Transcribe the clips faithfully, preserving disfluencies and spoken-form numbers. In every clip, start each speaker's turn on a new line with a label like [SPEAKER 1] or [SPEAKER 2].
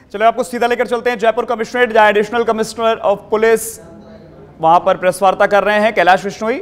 [SPEAKER 1] चलो आपको सीधा लेकर चलते हैं जयपुर कमिश्नरेट, जहां एडिशनल कमिश्नर ऑफ पुलिस वहां पर प्रेस वार्ता कर रहे हैं कैलाश विश्नोई।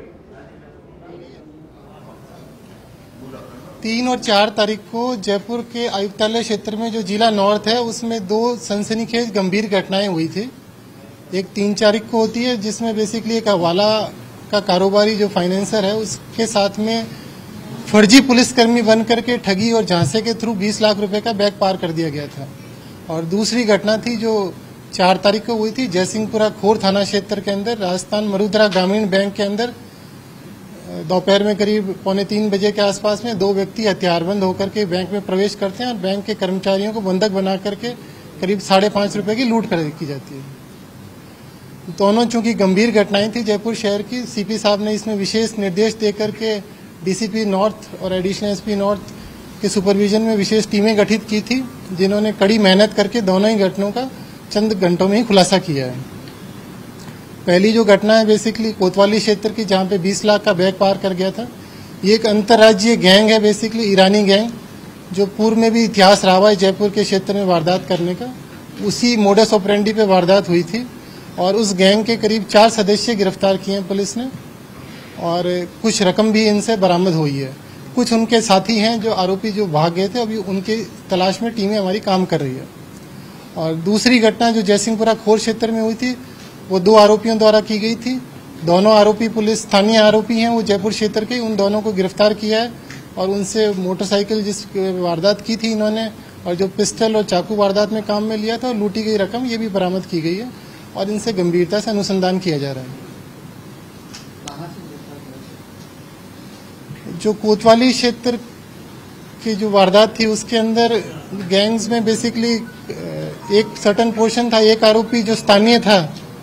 [SPEAKER 2] तीन और चार तारीख को जयपुर के आयुक्तालय क्षेत्र में जो जिला नॉर्थ है उसमें दो सनसनीखेज गंभीर घटनाएं हुई थी। एक तीन तारीख को होती है जिसमें बेसिकली एक हवाला का कारोबारी जो फाइनेंसर है उसके साथ में फर्जी पुलिसकर्मी बन करके ठगी और झांसे के थ्रू बीस लाख रुपए का बैग पार कर दिया गया था। और दूसरी घटना थी जो चार तारीख को हुई थी जयसिंहपुरा खोर थाना क्षेत्र के अंदर राजस्थान मरुद्रा ग्रामीण बैंक के अंदर दोपहर में करीब पौने तीन बजे के आसपास में दो व्यक्ति हथियारबंद होकर के बैंक में प्रवेश करते हैं और बैंक के कर्मचारियों को बंधक बना करके करीब साढ़े पांच रुपए की लूट कर की जाती है। दोनों चूंकि गंभीर घटनाएं थी जयपुर शहर की, सीपी साहब ने इसमें विशेष निर्देश देकर के डीसीपी नॉर्थ और एडिशनल एसपी नॉर्थ के सुपरविजन में विशेष टीमें गठित की थी, जिन्होंने कड़ी मेहनत करके दोनों ही घटनाओं का चंद घंटों में ही खुलासा किया है। पहली जो घटना है बेसिकली कोतवाली क्षेत्र की, जहां पे बीस लाख का बैग पार कर गया था। ये एक अंतर्राज्यीय गैंग है, बेसिकली ईरानी गैंग, जो पूर्व में भी इतिहास रहा है जयपुर के क्षेत्र में वारदात करने का। उसी मोडस ऑपरेंडी पे वारदात हुई थी और उस गैंग के करीब चार सदस्य गिरफ्तार किए हैं पुलिस ने और कुछ रकम भी इनसे बरामद हुई है। कुछ उनके साथी हैं जो आरोपी जो भाग गए थे, अभी उनके तलाश में टीमें हमारी काम कर रही है। और दूसरी घटना जो जयसिंहपुरा खोर क्षेत्र में हुई थी वो दो आरोपियों द्वारा की गई थी। दोनों आरोपी पुलिस स्थानीय आरोपी हैं, वो जयपुर क्षेत्र के, उन दोनों को गिरफ्तार किया है और उनसे मोटरसाइकिल जिस वारदात की थी इन्होंने और जो पिस्टल और चाकू वारदात में काम में लिया था और लूटी गई रकम ये भी बरामद की गई है और इनसे गंभीरता से अनुसंधान किया जा रहा है। जो कोतवाली क्षेत्र की जो वारदात थी उसके अंदर गैंग्स में बेसिकली एक सर्टन पोर्शन था। एक आरोपी जो स्थानीय था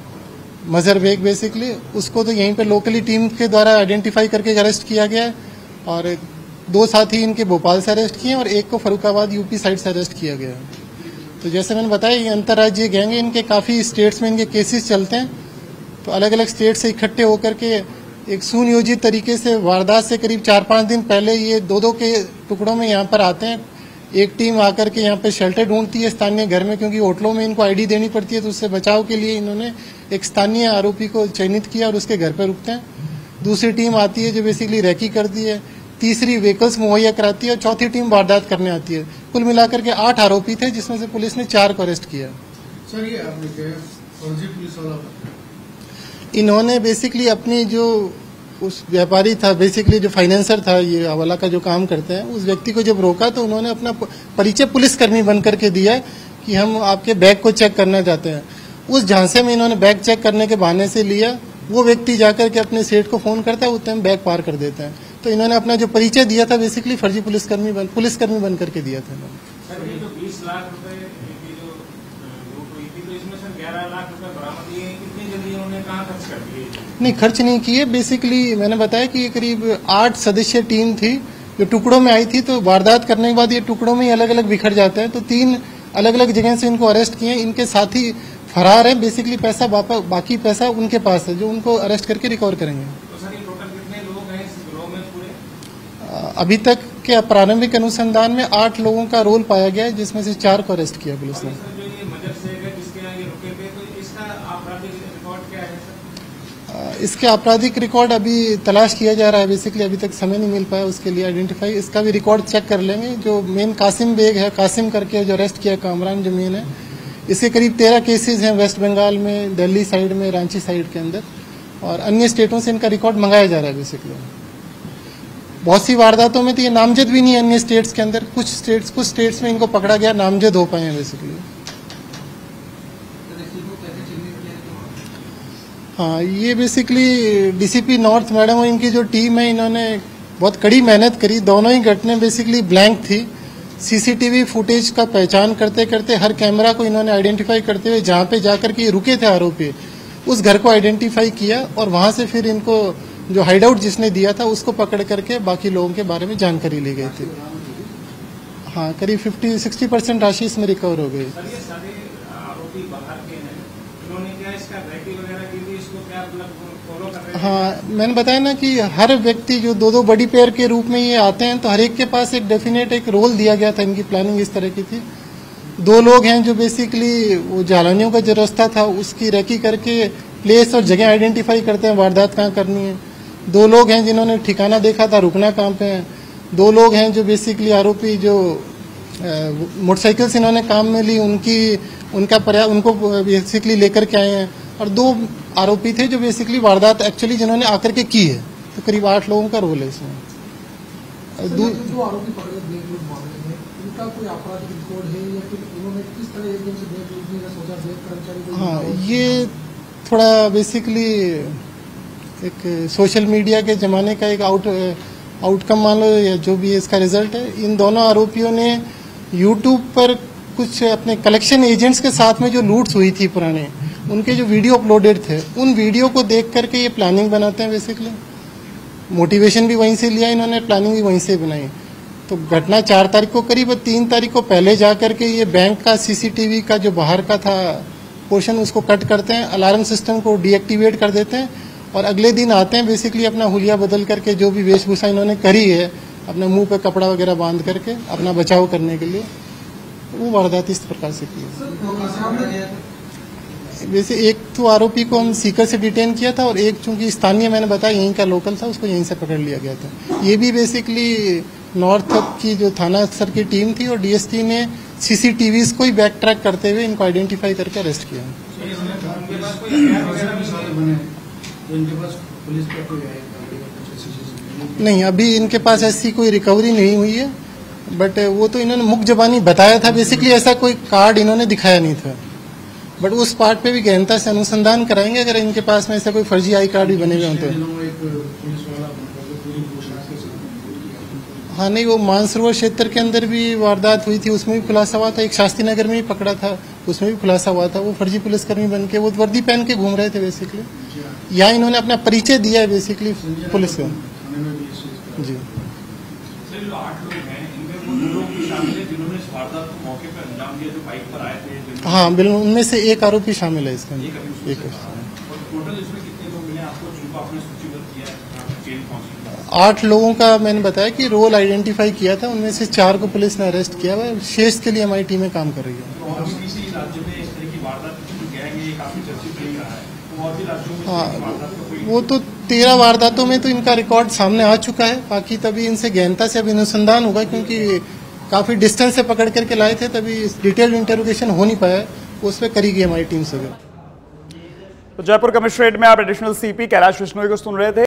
[SPEAKER 2] मजहर बेग, बेसिकली उसको तो यहीं पे लोकली टीम के द्वारा आइडेंटिफाई करके अरेस्ट किया गया है और दो साथी इनके भोपाल से अरेस्ट किए और एक को फरुखाबाद यूपी साइड से अरेस्ट किया गया है। तो जैसे मैंने बताया ये अंतर्राज्यीय गैंग है, इनके काफी स्टेट्स में इनके केसेस चलते हैं। तो अलग अलग स्टेट से इकट्ठे होकर के एक सुनियोजित तरीके से वारदात से करीब चार पांच दिन पहले ये दो दो के टुकड़ों में यहाँ पर आते हैं। एक टीम आकर के यहाँ पे शेल्टर ढूंढती है स्थानीय घर में, क्योंकि होटलों में इनको आईडी देनी पड़ती है, तो उससे बचाव के लिए इन्होंने एक स्थानीय आरोपी को चयनित किया और उसके घर पर रुकते हैं। दूसरी टीम आती है जो बेसिकली रैकी करती है, तीसरी व्हीकल्स मुहैया कराती है और चौथी टीम वारदात करने आती है। कुल मिलाकर के आठ आरोपी थे जिसमें से पुलिस ने चार को अरेस्ट किया।
[SPEAKER 3] सर ये आपने फर्जी पुलिस वाला
[SPEAKER 2] इन्होंने बेसिकली अपनी जो उस व्यापारी था, बेसिकली जो फाइनेंसर था, ये हवाला का जो काम करते हैं, उस व्यक्ति को जब रोका तो उन्होंने अपना परिचय पुलिसकर्मी बन करके दिया कि हम आपके बैग को चेक करना चाहते हैं। उस झांसे में इन्होंने बैग चेक करने के बहाने से लिया। वो व्यक्ति जाकर के अपने सेठ को फोन करता है, उस टाइम बैग पार कर देते हैं। तो इन्होंने अपना जो परिचय दिया था बेसिकली फर्जी पुलिसकर्मी बन पुलिसकर्मी बन करके दिया था।
[SPEAKER 4] सर ये जो बीस लाख रुपए की जो लूट हुई थी तो इसमें सर ग्यारह लाख रुपए बरामद किए, कितनी जल्दी उन्होंने कहाँ खर्च कर दिए?
[SPEAKER 2] नहीं, खर्च नहीं किए। बेसिकली मैंने बताया कि ये करीब आठ सदस्य टीम थी जो टुकड़ों में आई थी। तो वारदात करने के बाद ये टुकड़ों में ही अलग अलग बिखर जाते हैं। तो तीन अलग अलग जगह से इनको अरेस्ट किए। इनके साथी फरार है। बेसिकली पैसा बाकी पैसा उनके पास है जो उनको अरेस्ट करके रिकवर करेंगे।
[SPEAKER 4] तो सर ये टोटल कितने लोग हैं इस गिरोह में पूरे?
[SPEAKER 2] अभी तक के प्रारंभिक अनुसंधान में आठ लोगों का रोल पाया गया है, जिसमें से चार को अरेस्ट किया पुलिस ने।
[SPEAKER 4] जो ये मजहर शेख है जिसके यहाँ ये रुके थे, तो इसका आपराधिक रिकॉर्ड क्या है सर?
[SPEAKER 2] इसके आपराधिक रिकॉर्ड अभी तलाश किया जा रहा है। बेसिकली अभी तक समय नहीं मिल पाया उसके लिए आइडेंटिफाई। इसका भी रिकॉर्ड चेक कर लेंगे। जो मेन कासिम बेग है, कासिम करके जो अरेस्ट किया, कामरान जमीन है, इसके करीब तेरह केसेस हैं वेस्ट बंगाल में, दिल्ली साइड में, रांची साइड के अंदर, और अन्य स्टेटों से इनका रिकॉर्ड मंगाया जा रहा है। बेसिकली बहुत सी वारदातों में तो ये नामजद भी नहीं है अन्य स्टेट्स के अंदर। कुछ स्टेट्स कुछ स्टेट्स में इनको पकड़ा गया, नामजद हो पाए हैं बेसिकली। हाँ, ये बेसिकली डीसीपी नॉर्थ मैडम और इनकी जो टीम है, इन्होंने बहुत कड़ी मेहनत करी। दोनों ही घटनाएं बेसिकली ब्लैंक थी। सीसीटीवी फुटेज का पहचान करते करते हर कैमरा को इन्होंने आइडेंटिफाई करते हुए जहां पे जाकर के रुके थे आरोपी, उस घर को आइडेंटिफाई किया और वहां से फिर इनको जो हाइडआउट जिसने दिया था उसको पकड़ करके बाकी लोगों के बारे में जानकारी ली गई थी। हाँ, करीब फिफ्टी सिक्सटी परसेंट राशि इसमें रिकवर हो गई।
[SPEAKER 4] सर ये सारे आरोपी बाहर के हैं, उन्होंने क्या इसका ट्रैकिंग वगैरह की थी, इसको क्या फॉलो कर रहे हैं?
[SPEAKER 2] हाँ, मैंने बताया ना कि हर व्यक्ति जो दो दो बड़ी पेयर के रूप में ये आते हैं, तो हर एक के पास एक डेफिनेट एक रोल दिया गया था। इनकी प्लानिंग इस तरह की थी। दो लोग हैं जो बेसिकली वो जालानियों का जो रास्ता था उसकी रेकी करके प्लेस और जगह आइडेंटिफाई करते हैं वारदात कहाँ करनी है। दो लोग हैं जिन्होंने ठिकाना देखा था रुकना कहाँ पे है। दो लोग हैं जो बेसिकली आरोपी जो मोटरसाइकिल से इन्होंने काम में ली उनकी उनका पर्या उनको बेसिकली लेकर के आए हैं। और दो आरोपी थे जो बेसिकली वारदात एक्चुअली जिन्होंने आकर के की है। तो करीब आठ लोगों का रोल है इसमें।
[SPEAKER 3] दो आरोपी पकड़े ब्लैक लूट मामले में, इनका कोई आपराधिक रिकॉर्ड है या फिर उन्होंने किस तरह एक दिन से ब्लैक लूट का सोचा बैंक कर्मचारी?
[SPEAKER 2] हाँ, ये थोड़ा बेसिकली एक सोशल मीडिया के ज़माने का एक आउट आउटकम मान लो या जो भी इसका रिजल्ट है। इन दोनों आरोपियों ने यूट्यूब पर कुछ अपने कलेक्शन एजेंट्स के साथ में जो लूट्स हुई थी पुराने उनके जो वीडियो अपलोडेड थे उन वीडियो को देख करके ये प्लानिंग बनाते हैं। बेसिकली मोटिवेशन भी वहीं से लिया इन्होंने, प्लानिंग भी वहीं से बनाई। तो घटना चार तारीख को करीब तीन तारीख को पहले जा करके ये बैंक का सीसीटीवी का जो बाहर का था पोर्शन उसको कट करते हैं, अलार्म सिस्टम को डीएक्टिवेट कर देते हैं और अगले दिन आते हैं बेसिकली अपना हुलिया बदल करके जो भी वेशभूषा इन्होंने करी है अपने मुंह पे कपड़ा वगैरह बांध करके अपना बचाव करने के लिए वो वारदात इस प्रकार से की है। वैसे एक तो आरोपी को हम सीकर से डिटेन किया था और एक चूंकि स्थानीय मैंने बताया यहीं का लोकल था उसको यहीं से पकड़ लिया गया था। ये भी बेसिकली नॉर्थ की जो थाना स्तर की टीम थी और डीएसटी ने सीसीटीवी को ही बैक ट्रैक करते हुए इनको आइडेंटिफाई करके अरेस्ट किया। नहीं, अभी इनके पास ऐसी कोई रिकवरी नहीं हुई है, बट वो तो इन्होंने मुख जबानी बताया था। बेसिकली ऐसा कोई कार्ड इन्होंने दिखाया नहीं था, बट उस पार्ट पे भी गहनता से अनुसंधान कराएंगे अगर इनके पास में ऐसा कोई फर्जी आई कार्ड भी बने हुए होते हैं। हाँ नहीं, वो मानसरोवर क्षेत्र के अंदर भी वारदात हुई थी, उसमें भी खुलासा हुआ था। एक शास्त्री नगर में भी पकड़ा था, उसमें भी खुलासा हुआ था। वो फर्जी पुलिसकर्मी बन के वो वर्दी पहन के घूम रहे थे बेसिकली। यहाँ इन्होंने अपना परिचय दिया है बेसिकली पुलिस को। जी हाँ बिल्कुल, उनमें से एक आरोपी शामिल है इसके अंदर। एक आठ लोगों का मैंने बताया कि रोल आइडेंटिफाई किया था, उनमें से चार को पुलिस ने अरेस्ट किया हुआ है। शेष के लिए हमारी टीमें काम कर रही है। हाँ, वो तो तेरह वारदातों में तो इनका रिकॉर्ड सामने आ चुका है। बाकी तभी इनसे गहनता से अभी अनुसंधान होगा क्योंकि काफी डिस्टेंस से पकड़ करके लाए थे, तभी डिटेल्ड इंटरोगेशन हो नहीं पाया, उस पर करी गई हमारी टीम से।
[SPEAKER 1] तो जयपुर कमिश्नरेट में आप एडिशनल सीपी कैलाश विश्नोई को सुन रहे थे।